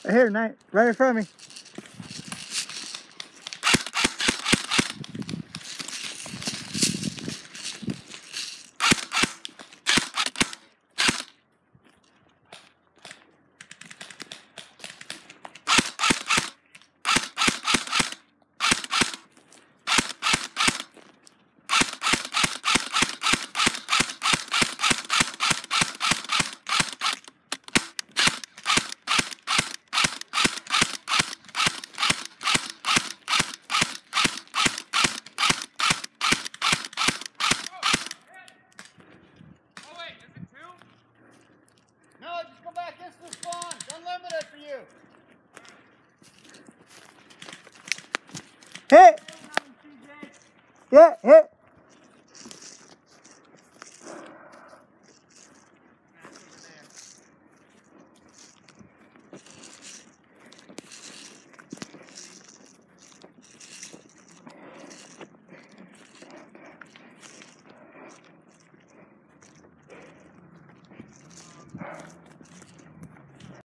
Right here, Knight. Right in front of me. No, just go back into the spawn. It's unlimited for you. Hit! Yeah, hit!